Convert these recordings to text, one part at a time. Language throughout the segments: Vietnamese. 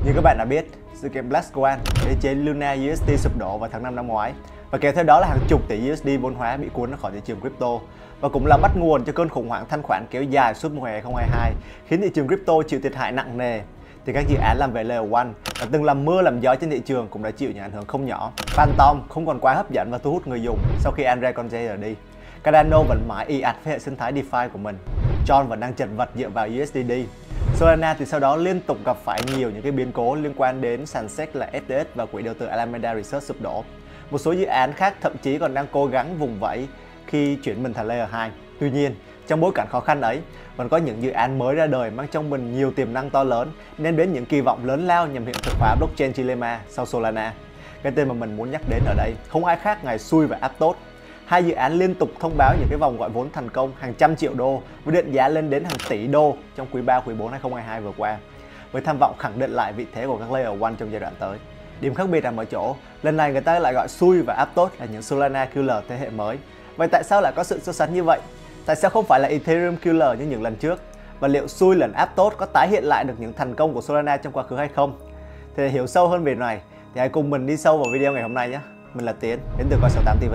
Như các bạn đã biết, sự kiện Black Swan, đế chế Luna USD sụp đổ vào tháng 5 năm ngoái và kéo theo đó là hàng chục tỷ USD vốn hóa bị cuốn ra khỏi thị trường crypto, và cũng là bắt nguồn cho cơn khủng hoảng thanh khoản kéo dài suốt mùa hè 2022 khiến thị trường crypto chịu thiệt hại nặng nề. Thì các dự án làm về Layer 1 đã từng làm mưa làm gió trên thị trường cũng đã chịu những ảnh hưởng không nhỏ. Phantom không còn quá hấp dẫn và thu hút người dùng sau khi Andre Cronje rời đi. Cardano vẫn mãi ì ạch với hệ sinh thái DeFi của mình. Tron vẫn đang chật vật dựa vào USDD. Solana thì sau đó liên tục gặp phải nhiều những cái biến cố liên quan đến sàn SEC là FTX và quỹ đầu tư Alameda Research sụp đổ. Một số dự án khác thậm chí còn đang cố gắng vùng vẫy khi chuyển mình thành Layer 2. Tuy nhiên, trong bối cảnh khó khăn ấy, vẫn có những dự án mới ra đời mang trong mình nhiều tiềm năng to lớn, đem đến những kỳ vọng lớn lao nhằm hiện thực hóa blockchain Dilemma sau Solana. Cái tên mà mình muốn nhắc đến ở đây không ai khác ngoài Sui và Aptos. Hai dự án liên tục thông báo những cái vòng gọi vốn thành công hàng trăm triệu đô với định giá lên đến hàng tỷ đô trong quý 3, quý 4 2022 vừa qua, với tham vọng khẳng định lại vị thế của các Layer 1 trong giai đoạn tới. Điểm khác biệt nằm ở chỗ, lần này người ta lại gọi Sui và Aptos là những Solana Killer thế hệ mới. Vậy tại sao lại có sự so sánh như vậy? Tại sao không phải là Ethereum Killer như những lần trước? Và liệu Sui lẫn Aptos có tái hiện lại được những thành công của Solana trong quá khứ hay không? Thì để hiểu sâu hơn về này thì hãy cùng mình đi sâu vào video ngày hôm nay nhé. Mình là Tiến, đến từ Coi68 TV.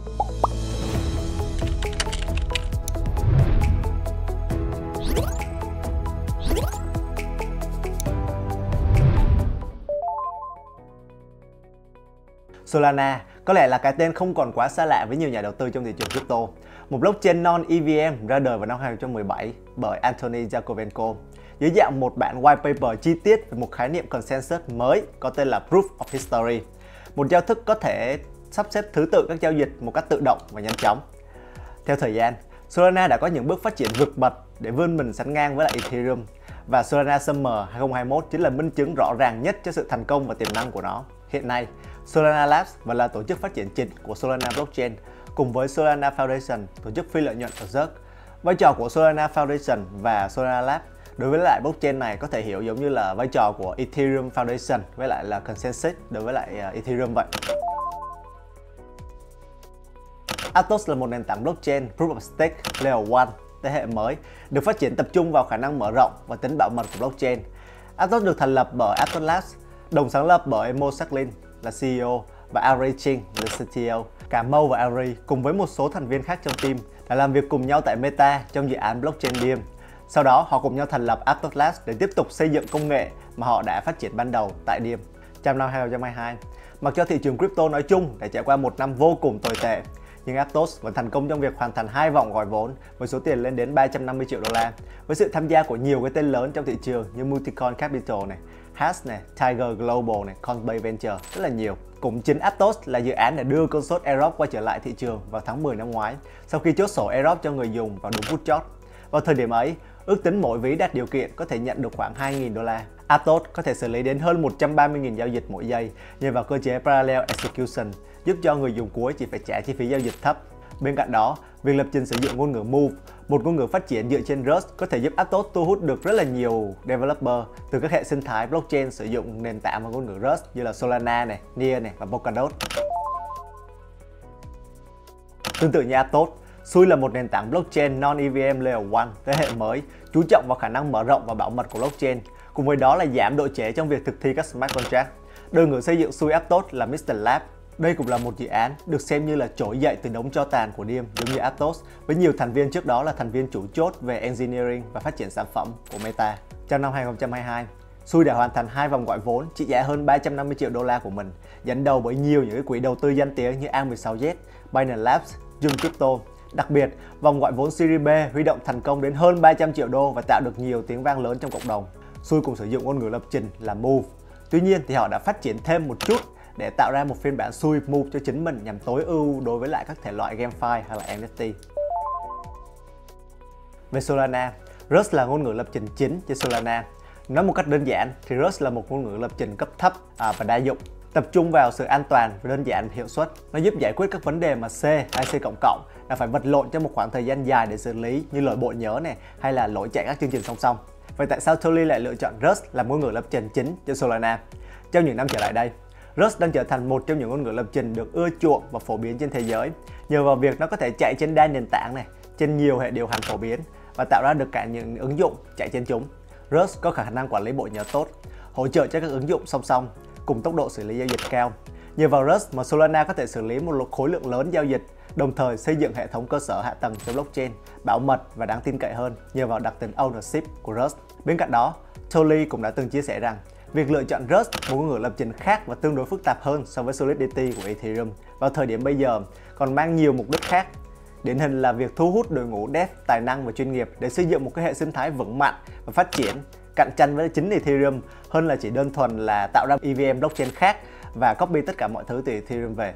Solana có lẽ là cái tên không còn quá xa lạ với nhiều nhà đầu tư trong thị trường crypto. Một blockchain non-EVM ra đời vào năm 2017 bởi Anthony Yakovenko dưới dạng một bản white paper chi tiết về một khái niệm consensus mới có tên là Proof of History, một giao thức có thể sắp xếp thứ tự các giao dịch một cách tự động và nhanh chóng. Theo thời gian, Solana đã có những bước phát triển vượt bậc để vươn mình sánh ngang với lại Ethereum, và Solana Summer 2021 chính là minh chứng rõ ràng nhất cho sự thành công và tiềm năng của nó. Hiện nay, Solana Labs vẫn là tổ chức phát triển chính của Solana Blockchain cùng với Solana Foundation, tổ chức phi lợi nhuận ở Zerk. Vai trò của Solana Foundation và Solana Labs đối với lại blockchain này có thể hiểu giống như là vai trò của Ethereum Foundation với lại là Consensus đối với lại Ethereum vậy. Aptos là một nền tảng blockchain Proof of Stake Layer 1 thế hệ mới, được phát triển tập trung vào khả năng mở rộng và tính bảo mật của blockchain. Aptos được thành lập bởi Aptos Labs, đồng sáng lập bởi Mo Saklin là CEO và Ari Ching là CTO. Cả Mo và Ari cùng với một số thành viên khác trong team đã làm việc cùng nhau tại Meta trong dự án blockchain Diem. Sau đó họ cùng nhau thành lập Aptos Labs để tiếp tục xây dựng công nghệ mà họ đã phát triển ban đầu tại Diem. Trong năm 2022, mặc cho thị trường crypto nói chung đã trải qua một năm vô cùng tồi tệ, nhưng Aptos vẫn thành công trong việc hoàn thành 2 vòng gọi vốn với số tiền lên đến 350 triệu đô la, với sự tham gia của nhiều cái tên lớn trong thị trường như Multicoin Capital này, Hash này, Tiger Global này, Coinbase Venture, rất là nhiều. Cũng chính Aptos là dự án để đưa con sốt airdrop quay trở lại thị trường vào tháng 10 năm ngoái, sau khi chốt sổ airdrop cho người dùng vào đúng phút chót. Vào thời điểm ấy, ước tính mỗi ví đạt điều kiện có thể nhận được khoảng 2.000 đô la. Aptos có thể xử lý đến hơn 130.000 giao dịch mỗi giây nhờ vào cơ chế Parallel Execution, giúp cho người dùng cuối chỉ phải trả chi phí giao dịch thấp. Bên cạnh đó, việc lập trình sử dụng ngôn ngữ Move, một ngôn ngữ phát triển dựa trên Rust, có thể giúp Aptos thu hút được rất là nhiều developer từ các hệ sinh thái blockchain sử dụng nền tảng và ngôn ngữ Rust như là Solana này, Near này và Polkadot. Tương tự như Aptos, Sui là một nền tảng blockchain non-EVM Layer 1 thế hệ mới, chú trọng vào khả năng mở rộng và bảo mật của blockchain, cùng với đó là giảm độ trễ trong việc thực thi các smart contract. Đội ngũ xây dựng Sui Aptos là Mr. Lab. Đây cũng là một dự án được xem như là trỗi dậy từ đống tro tàn của Diem giống như Aptos, với nhiều thành viên trước đó là thành viên chủ chốt về engineering và phát triển sản phẩm của Meta. Trong năm 2022, Sui đã hoàn thành 2 vòng gọi vốn trị giá hơn 350 triệu đô la của mình, dẫn đầu bởi nhiều những quỹ đầu tư danh tiếng như A16Z, Binance Labs, Jun Crypto. Đặc biệt, vòng gọi vốn Series B huy động thành công đến hơn 300 triệu đô và tạo được nhiều tiếng vang lớn trong cộng đồng. Sui cũng sử dụng ngôn ngữ lập trình là Move. Tuy nhiên thì họ đã phát triển thêm một chút để tạo ra một phiên bản Sui Move cho chính mình nhằm tối ưu đối với lại các thể loại GameFi hay là NFT. Về Solana, Rust là ngôn ngữ lập trình chính trên Solana. Nói một cách đơn giản thì Rust là một ngôn ngữ lập trình cấp thấp và đa dụng, tập trung vào sự an toàn và đơn giản và hiệu suất. Nó giúp giải quyết các vấn đề mà C hay C++ đã phải vật lộn trong một khoảng thời gian dài để xử lý, như lỗi bộ nhớ này hay là lỗi chạy các chương trình song song. Vậy tại sao Tolly lại lựa chọn Rust làm ngôn ngữ lập trình chính trên Solana? Trong những năm trở lại đây, Rust đang trở thành một trong những ngôn ngữ lập trình được ưa chuộng và phổ biến trên thế giới, nhờ vào việc nó có thể chạy trên đa nền tảng này, trên nhiều hệ điều hành phổ biến và tạo ra được cả những ứng dụng chạy trên chúng. Rust có khả năng quản lý bộ nhớ tốt, hỗ trợ cho các ứng dụng song song cùng tốc độ xử lý giao dịch cao. Nhờ vào Rust mà Solana có thể xử lý một khối lượng lớn giao dịch, đồng thời xây dựng hệ thống cơ sở hạ tầng cho blockchain bảo mật và đáng tin cậy hơn nhờ vào đặc tính ownership của Rust. Bên cạnh đó, Toly cũng đã từng chia sẻ rằng việc lựa chọn Rust, một ngôn ngữ lập trình khác và tương đối phức tạp hơn so với Solidity của Ethereum vào thời điểm bây giờ, còn mang nhiều mục đích khác. Điển hình là việc thu hút đội ngũ dev tài năng và chuyên nghiệp để xây dựng một cái hệ sinh thái vững mạnh và phát triển, cạnh tranh với chính Ethereum hơn là chỉ đơn thuần là tạo ra EVM blockchain khác và copy tất cả mọi thứ từ Ethereum về.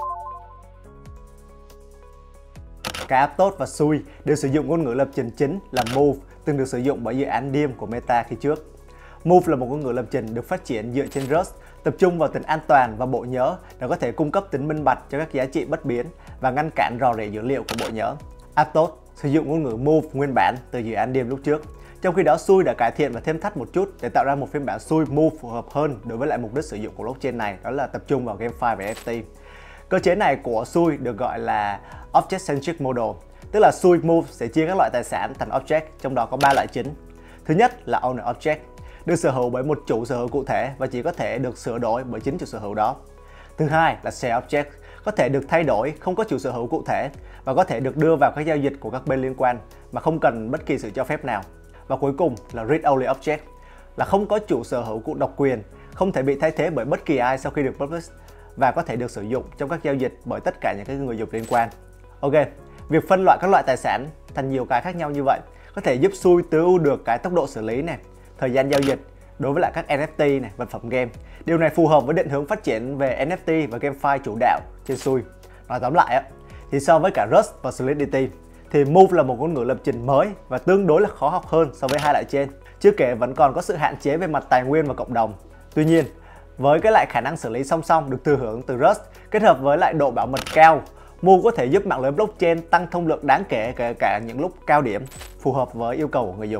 Cả Aptos và Sui đều sử dụng ngôn ngữ lập trình chính là Move, từng được sử dụng bởi dự án Diem của Meta khi trước. Move là một ngôn ngữ lập trình được phát triển dựa trên Rust, tập trung vào tính an toàn và bộ nhớ để có thể cung cấp tính minh bạch cho các giá trị bất biến và ngăn cản rò rỉ dữ liệu của bộ nhớ. Aptos sử dụng ngôn ngữ Move nguyên bản từ dự án Diem lúc trước. Trong khi đó, Sui đã cải thiện và thêm thắt một chút để tạo ra một phiên bản Sui Move phù hợp hơn đối với lại mục đích sử dụng của blockchain này, đó là tập trung vào GameFi và NFT. Cơ chế này của Sui được gọi là Object-Centric Model, tức là Sui Move sẽ chia các loại tài sản thành object, trong đó có 3 loại chính. Thứ nhất là Owner Object, được sở hữu bởi một chủ sở hữu cụ thể và chỉ có thể được sửa đổi bởi chính chủ sở hữu đó. Thứ hai là Share Object, có thể được thay đổi, không có chủ sở hữu cụ thể và có thể được đưa vào các giao dịch của các bên liên quan mà không cần bất kỳ sự cho phép nào. Và cuối cùng là Read-Only Object, là không có chủ sở hữu cụ độc quyền, không thể bị thay thế bởi bất kỳ ai sau khi được publish và có thể được sử dụng trong các giao dịch bởi tất cả những cái người dùng liên quan. Ok, việc phân loại các loại tài sản thành nhiều cái khác nhau như vậy có thể giúp Sui tối ưu được cái tốc độ xử lý này, thời gian giao dịch đối với lại các NFT này, vật phẩm game. Điều này phù hợp với định hướng phát triển về NFT và GameFi chủ đạo trên Sui. Nói tóm lại thì so với cả Rust và Solidity thì Move là một ngôn ngữ lập trình mới và tương đối là khó học hơn so với hai loại trên. Chưa kể vẫn còn có sự hạn chế về mặt tài nguyên và cộng đồng. Tuy nhiên, với cái lại khả năng xử lý song song được thừa hưởng từ Rust kết hợp với lại độ bảo mật cao, Move có thể giúp mạng lưới blockchain tăng thông lượng đáng kể kể cả những lúc cao điểm, phù hợp với yêu cầu của người dùng.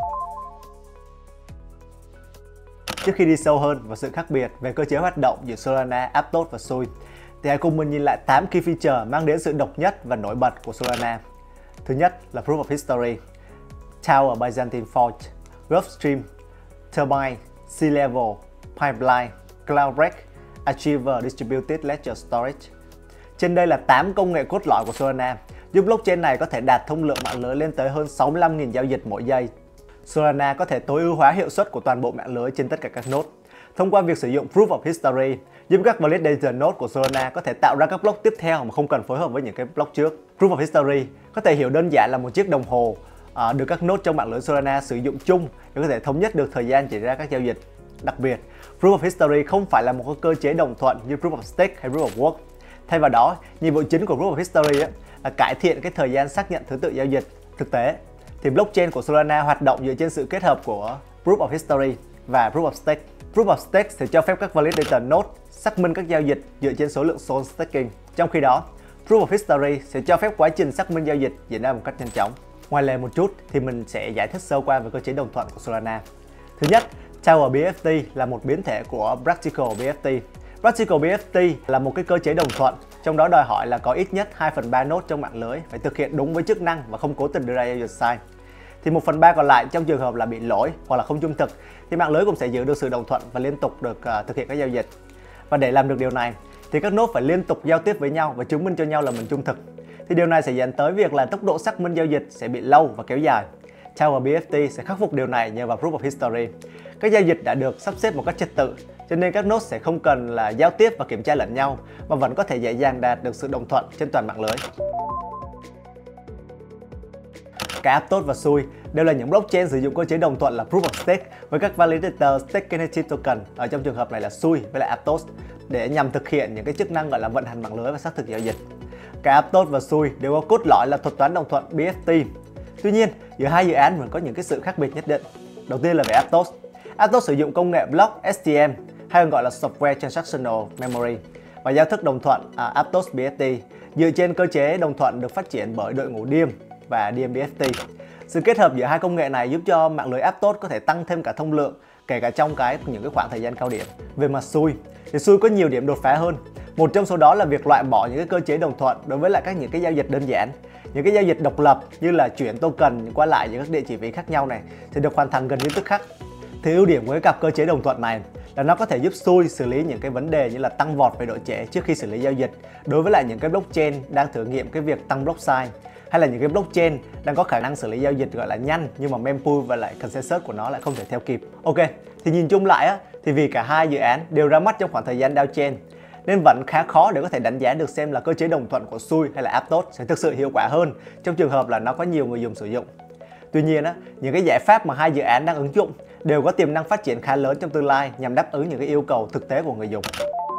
Trước khi đi sâu hơn vào sự khác biệt về cơ chế hoạt động giữa Solana, Aptos và Sui, thì hãy cùng mình nhìn lại 8 key feature mang đến sự độc nhất và nổi bật của Solana. Thứ nhất là Proof of History, Tower Byzantine Forge, Gulfstream, Turbine, C-Level, Pipeline, Cloudbreak, Achiever Distributed Ledger Storage. Trên đây là 8 công nghệ cốt lõi của Solana, giúp blockchain này có thể đạt thông lượng mạng lưới lên tới hơn 65.000 giao dịch mỗi giây. Solana có thể tối ưu hóa hiệu suất của toàn bộ mạng lưới trên tất cả các node. Thông qua việc sử dụng Proof of History, giúp các validator node của Solana có thể tạo ra các block tiếp theo mà không cần phối hợp với những cái block trước. Proof of History có thể hiểu đơn giản là một chiếc đồng hồ được các node trong mạng lưới Solana sử dụng chung để có thể thống nhất được thời gian chỉ ra các giao dịch. Đặc biệt, Proof of History không phải là một cơ chế đồng thuận như Proof of Stake hay Proof of Work. Thay vào đó, nhiệm vụ chính của Proof of History là cải thiện cái thời gian xác nhận thứ tự giao dịch. Thực tế, thì blockchain của Solana hoạt động dựa trên sự kết hợp của Proof of History và Proof of Stake. Proof of Stake sẽ cho phép các validator node xác minh các giao dịch dựa trên số lượng Sol staking. Trong khi đó, Proof of History sẽ cho phép quá trình xác minh giao dịch diễn ra một cách nhanh chóng. Ngoài lề một chút thì mình sẽ giải thích sơ qua về cơ chế đồng thuận của Solana. Thứ nhất, Tower BFT là một biến thể của Practical BFT. Practical BFT là một cái cơ chế đồng thuận, trong đó đòi hỏi là có ít nhất 2/3 node trong mạng lưới phải thực hiện đúng với chức năng và không cố tình đưa ra giao dịch sai. Thì 1/3 còn lại trong trường hợp là bị lỗi hoặc là không trung thực thì mạng lưới cũng sẽ giữ được sự đồng thuận và liên tục được thực hiện các giao dịch. Và để làm được điều này thì các node phải liên tục giao tiếp với nhau và chứng minh cho nhau là mình trung thực. Thì điều này sẽ dẫn tới việc là tốc độ xác minh giao dịch sẽ bị lâu và kéo dài. Tower BFT sẽ khắc phục điều này nhờ vào Proof of History. Các giao dịch đã được sắp xếp một cách trật tự, cho nên các node sẽ không cần là giao tiếp và kiểm tra lẫn nhau mà vẫn có thể dễ dàng đạt được sự đồng thuận trên toàn mạng lưới. Cả Aptos và Sui đều là những blockchain sử dụng cơ chế đồng thuận là Proof of Stake với các validator stake native token, ở trong trường hợp này là Sui với lại Aptos, để nhằm thực hiện những cái chức năng gọi là vận hành mạng lưới và xác thực giao dịch. Cả Aptos và Sui đều có cốt lõi là thuật toán đồng thuận BFT. Tuy nhiên, giữa hai dự án vẫn có những cái sự khác biệt nhất định. Đầu tiên là về Aptos. Aptos sử dụng công nghệ block STM hay còn gọi là Software Transactional Memory và giao thức đồng thuận Aptos BFT dựa trên cơ chế đồng thuận được phát triển bởi đội ngũ Diem và Diem BFT. Sự kết hợp giữa hai công nghệ này giúp cho mạng lưới Aptos có thể tăng thêm cả thông lượng kể cả trong những cái khoảng thời gian cao điểm. Về mặt Sui thì Sui có nhiều điểm đột phá hơn. Một trong số đó là việc loại bỏ những cái cơ chế đồng thuận đối với lại những cái giao dịch đơn giản. Những cái giao dịch độc lập như là chuyển token qua lại những các địa chỉ ví khác nhau này sẽ được hoàn thành gần như tức khắc. Thì ưu điểm của cái cặp cơ chế đồng thuận này là nó có thể giúp xui xử lý những cái vấn đề như là tăng vọt về độ trễ trước khi xử lý giao dịch đối với lại những cái blockchain đang thử nghiệm cái việc tăng block size, hay là những cái blockchain đang có khả năng xử lý giao dịch gọi là nhanh nhưng mà mempool và lại consensus của nó lại không thể theo kịp. Ok, thì nhìn chung lại á, thì vì cả hai dự án đều ra mắt trong khoảng thời gian downtrend nên vẫn khá khó để có thể đánh giá được xem là cơ chế đồng thuận của Sui hay là Aptos sẽ thực sự hiệu quả hơn trong trường hợp là nó có nhiều người dùng sử dụng. Tuy nhiên á, những cái giải pháp mà hai dự án đang ứng dụng đều có tiềm năng phát triển khá lớn trong tương lai nhằm đáp ứng những cái yêu cầu thực tế của người dùng.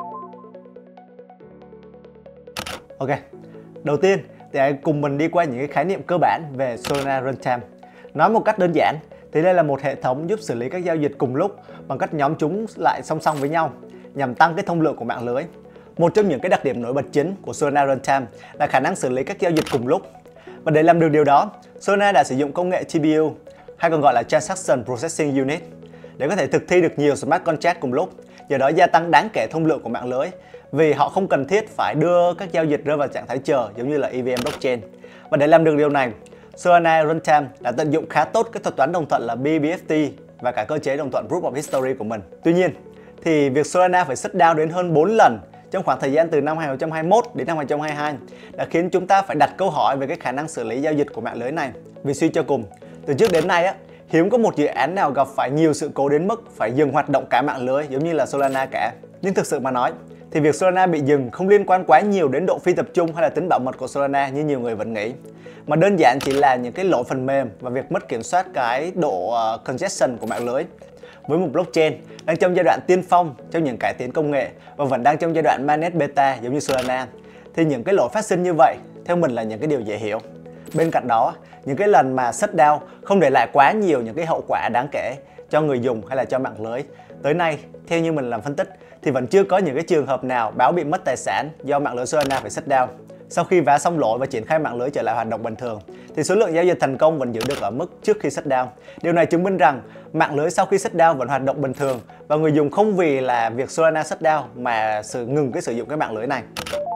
Ok, đầu tiên thì hãy cùng mình đi qua những cái khái niệm cơ bản về Solana Runtime. Nói một cách đơn giản thì đây là một hệ thống giúp xử lý các giao dịch cùng lúc bằng cách nhóm chúng lại song song với nhau nhằm tăng cái thông lượng của mạng lưới. Một trong những cái đặc điểm nổi bật chính của Solana Runtime là khả năng xử lý các giao dịch cùng lúc. Và để làm được điều đó, Solana đã sử dụng công nghệ TPU hay còn gọi là Transaction Processing Unit để có thể thực thi được nhiều smart contract cùng lúc, do đó gia tăng đáng kể thông lượng của mạng lưới vì họ không cần thiết phải đưa các giao dịch rơi vào trạng thái chờ giống như là EVM blockchain. Và để làm được điều này, Solana Runtime đã tận dụng khá tốt cái thuật toán đồng thuận là BBFT và cả cơ chế đồng thuận Proof of History của mình. Tuy nhiên, thì việc Solana phải shutdown đến hơn 4 lần trong khoảng thời gian từ năm 2021 đến năm 2022 đã khiến chúng ta phải đặt câu hỏi về cái khả năng xử lý giao dịch của mạng lưới này. Vì suy cho cùng, từ trước đến nay á, hiếm có một dự án nào gặp phải nhiều sự cố đến mức phải dừng hoạt động cả mạng lưới giống như là Solana cả. Nhưng thực sự mà nói, thì việc Solana bị dừng không liên quan quá nhiều đến độ phi tập trung hay là tính bảo mật của Solana như nhiều người vẫn nghĩ, mà đơn giản chỉ là những cái lỗi phần mềm và việc mất kiểm soát cái độ congestion của mạng lưới. Với một blockchain đang trong giai đoạn tiên phong trong những cải tiến công nghệ và vẫn đang trong giai đoạn mainnet beta giống như Solana, thì những cái lỗi phát sinh như vậy theo mình là những cái điều dễ hiểu. Bên cạnh đó, những cái lần mà shutdown không để lại quá nhiều những cái hậu quả đáng kể cho người dùng hay là cho mạng lưới. Tới nay, theo như mình làm phân tích, thì vẫn chưa có những cái trường hợp nào báo bị mất tài sản do mạng lưới Solana phải shutdown. Sau khi vá xong lỗi và triển khai mạng lưới trở lại hoạt động bình thường, thì số lượng giao dịch thành công vẫn giữ được ở mức trước khi shutdown. Điều này chứng minh rằng mạng lưới sau khi shutdown vẫn hoạt động bình thường và người dùng không vì là việc Solana shutdown mà ngừng cái sử dụng cái mạng lưới này.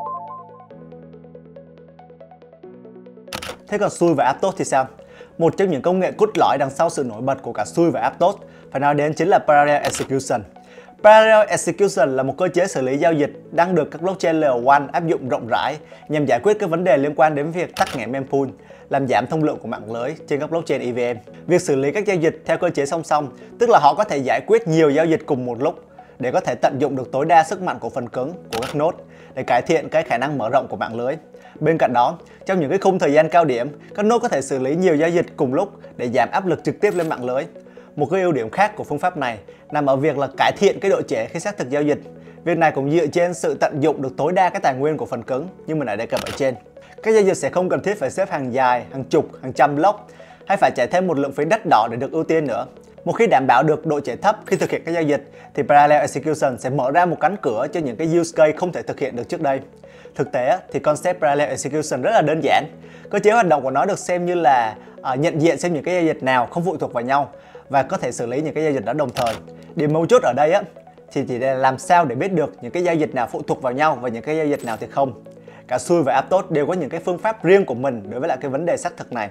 Thế còn Sui và Aptos thì sao? Một trong những công nghệ cốt lõi đằng sau sự nổi bật của cả Sui và Aptos phải nói đến chính là Parallel Execution. Parallel Execution là một cơ chế xử lý giao dịch đang được các blockchain Layer 1 áp dụng rộng rãi nhằm giải quyết các vấn đề liên quan đến việc tắc nghẽn mempool, làm giảm thông lượng của mạng lưới trên các blockchain EVM. Việc xử lý các giao dịch theo cơ chế song song, tức là họ có thể giải quyết nhiều giao dịch cùng một lúc để có thể tận dụng được tối đa sức mạnh của phần cứng của các node để cải thiện cái khả năng mở rộng của mạng lưới. Bên cạnh đó, trong những cái khung thời gian cao điểm, các node có thể xử lý nhiều giao dịch cùng lúc để giảm áp lực trực tiếp lên mạng lưới. Một cái ưu điểm khác của phương pháp này nằm ở việc là cải thiện cái độ trễ khi xác thực giao dịch. Việc này cũng dựa trên sự tận dụng được tối đa cái tài nguyên của phần cứng như mình đã đề cập ở trên. Các giao dịch sẽ không cần thiết phải xếp hàng dài, hàng chục, hàng trăm block hay phải trả thêm một lượng phí đắt đỏ để được ưu tiên nữa. Một khi đảm bảo được độ trễ thấp khi thực hiện các giao dịch thì Parallel Execution sẽ mở ra một cánh cửa cho những cái use case không thể thực hiện được trước đây. Thực tế thì concept Parallel Execution rất là đơn giản. Cơ chế hoạt động của nó được xem như là nhận diện xem những cái giao dịch nào không phụ thuộc vào nhau và có thể xử lý những cái giao dịch đó đồng thời. Điểm mấu chốt ở đây á thì chỉ là làm sao để biết được những cái giao dịch nào phụ thuộc vào nhau và những cái giao dịch nào thì không. Cả Sui và Aptos đều có những cái phương pháp riêng của mình đối với lại cái vấn đề xác thực này.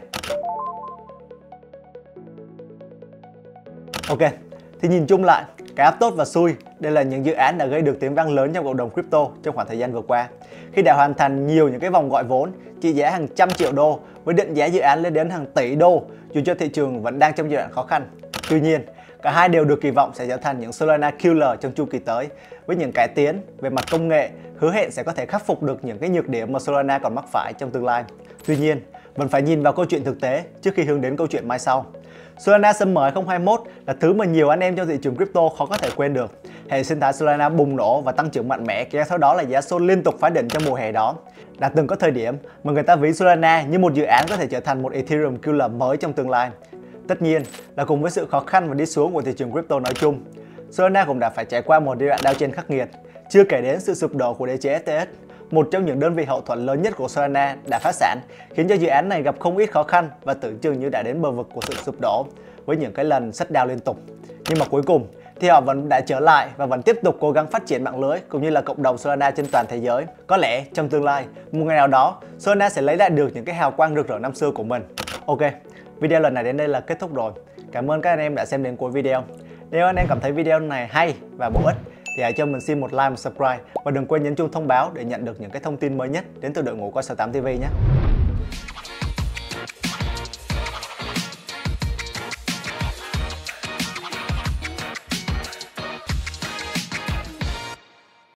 Ok, thì nhìn chung lại, cả Aptos và Sui đây là những dự án đã gây được tiếng vang lớn trong cộng đồng crypto trong khoảng thời gian vừa qua, khi đã hoàn thành nhiều những cái vòng gọi vốn trị giá hàng trăm triệu đô với định giá dự án lên đến hàng tỷ đô, dù cho thị trường vẫn đang trong giai đoạn khó khăn. Tuy nhiên, cả hai đều được kỳ vọng sẽ trở thành những Solana killer trong chu kỳ tới, với những cải tiến về mặt công nghệ hứa hẹn sẽ có thể khắc phục được những cái nhược điểm mà Solana còn mắc phải trong tương lai. Tuy nhiên, vẫn phải nhìn vào câu chuyện thực tế trước khi hướng đến câu chuyện mai sau. Solana Summer 2021 là thứ mà nhiều anh em trong thị trường crypto khó có thể quên được. Hệ sinh thái Solana bùng nổ và tăng trưởng mạnh mẽ, kéo theo đó là giá Sol liên tục phá đỉnh trong mùa hè đó. Đã từng có thời điểm mà người ta ví Solana như một dự án có thể trở thành một Ethereum killer mới trong tương lai. Tất nhiên là cùng với sự khó khăn và đi xuống của thị trường crypto nói chung, Solana cũng đã phải trải qua một giai đoạn downtrend khắc nghiệt, chưa kể đến sự sụp đổ của đế chế FTX. Một trong những đơn vị hậu thuẫn lớn nhất của Solana đã phá sản, khiến cho dự án này gặp không ít khó khăn và tưởng chừng như đã đến bờ vực của sự sụp đổ với những cái lần shutdown liên tục. Nhưng mà cuối cùng thì họ vẫn đã trở lại và vẫn tiếp tục cố gắng phát triển mạng lưới cũng như là cộng đồng Solana trên toàn thế giới. Có lẽ trong tương lai, một ngày nào đó, Solana sẽ lấy lại được những cái hào quang rực rỡ năm xưa của mình. Ok, video lần này đến đây là kết thúc rồi. Cảm ơn các anh em đã xem đến cuối video. Nếu anh em cảm thấy video này hay và bổ ích thì hãy cho mình xin một like, một subscribe và đừng quên nhấn chuông thông báo để nhận được những cái thông tin mới nhất đến từ đội ngũ Coi 68 TV nhé.